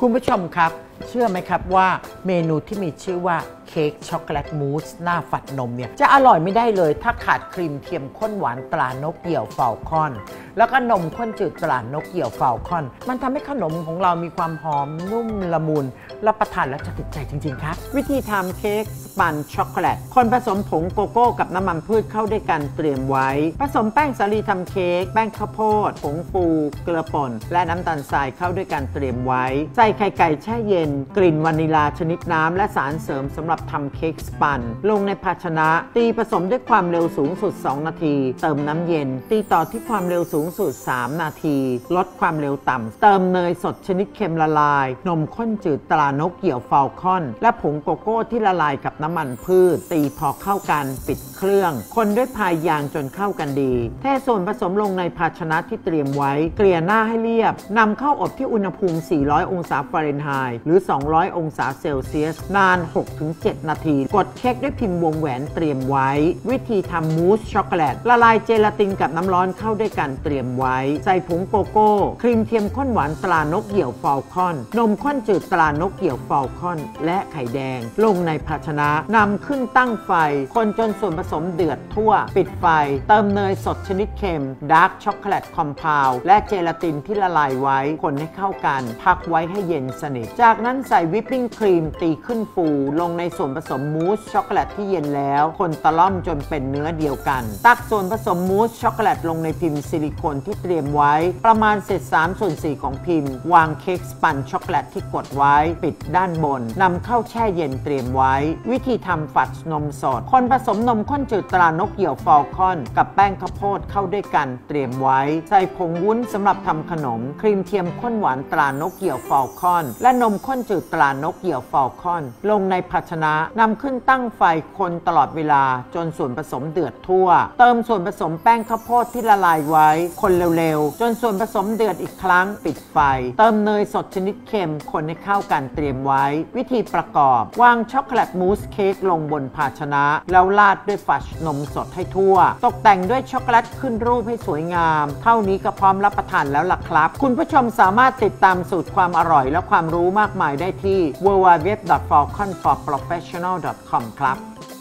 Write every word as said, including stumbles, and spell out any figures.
คุณผู้ชมครับเชื่อไหมครับว่าเมนูที่มีชื่อว่าเค้กช็อกโกแลตมูสหน้าฝัดนมเนี่ยจะอร่อยไม่ได้เลยถ้าขาดครีมเทียมข้นหวานตรานกเหยี่ยวฟาลคอนแล้วก็นมข้นจืดตรานกเหยี่ยวฟาลคอนมันทำให้ขนมของเรามีความหอมนุ่มละมุนรับประทานแล้วจะติดใจจริงๆครับวิธีทำเค้กสปันช็อกโกแลตคนผสมผงโกโก้กับน้ำมันพืชเข้าด้วยกันเตรียมไว้ผสมแป้งสาลีทำเค้กแป้งข้าวโพดผงฟูเกลือป่นและน้ำตาลทรายเข้าด้วยกันเตรียมไว้ใส่ไข่ไก่แช่เย็นกลิ่นวานิลาชนิดน้ำและสารเสริมสำหรับทำเค้กสปันลงในภาชนะตีผสมด้วยความเร็วสูงสุดสองนาทีเติมน้ำเย็นตีต่อที่ความเร็วสูงสุดสามนาทีลดความเร็วต่ำเติมเนยสดชนิดเค็มละลายนมข้นจืดตรานกเหยี่ยวฟาลคอนและผงโกโก้ที่ละลายกับน้ำมันพืชตีพอเข้ากันปิดเครื่องคนด้วยพายยางจนเข้ากันดีเทส่วนผสมลงในภาชนะที่เตรียมไว้เกลี่ยหน้าให้เรียบนำเข้าอบที่อุณหภูมิสี่ร้อยองศาฟาเรนไฮต์หรือสองร้อยองศาเซลเซียสนาน หกถึงเจ็ด นาทีกดเค้กด้วยพิมพ์วงแหวนเตรียมไว้วิธีทำมูสช็อกโกแลตละลายเจลาตินกับน้ำร้อนเข้าด้วยกันเตรียมไว้ใส่ผงโกโก้ครีมเทียมข้นหวานตรานกเหยี่ยวฟาลคอนนมข้นจืดตรานกเหยี่ยวฟาลคอนและไข่แดงลงในภาชนะนำขึ้นตั้งไฟคนจนส่วนผสมเดือดทั่วปิดไฟเติมเนยสดชนิดเค็มดาร์กช็อกโกแลตคอมเพลด์และเจลาตินที่ละลายไว้คนให้เข้ากันพักไว้ให้เย็นสนิทจากนั้นใส่วิปปิ้งครีมตีขึ้นฟูลงในส่วนผสมมูสช็อกโกแลตที่เย็นแล้วคนตะล่อมจนเป็นเนื้อเดียวกันตักส่วนผสมมูสช็อกโกแลตลงในพิมพ์ซิลิโคนที่เตรียมไว้ประมาณเศษสามส่วนสี่ของพิมพ์วางเค้กสปันช็อกโกแลตที่กดไว้ปิดด้านบนนำเข้าแช่เย็นเตรียมไว้วิธีทำฝัดนมสดคนผสมนมข้นจืดตรานกเหยี่ยวฟาลคอนกับแป้งข้าวโพดเข้าด้วยกันเตรียมไว้ใส่ผงวุ้นสำหรับทำขนมครีมเทียมข้นหวานตรานกเหยี่ยวฟาลคอนและนมข้นจืดตรานกเหยี่ยวฟาลคอนลงในภาชนะนำขึ้นตั้งไฟคนตลอดเวลาจนส่วนผสมเดือดทั่วเติมส่วนผสมแป้งข้าวโพดที่ละลายไว้คนเร็วๆจนส่วนผสมเดือดอีกครั้งปิดไฟเติมเนยสดชนิดเค็มคนให้เข้ากันเตรียมไว้วิธีประกอบวางช็อกโกแลตมูสเค้กลงบนภาชนะแล้วราดด้วยฝัดนมสดให้ทั่วตกแต่งด้วยช็อกโกแลตขึ้นรูปให้สวยงามเท่านี้ก็พร้อมรับประทานแล้วล่ะครับคุณผู้ชมสามารถติดตามสูตรความอร่อยและความรู้มากมายได้ที่ ดับเบิลยู ดับเบิลยู ดับเบิลยู ดอท ฟาลคอน ฟอร์ โปรเฟสชั่นแนล ดอท คอม ครับ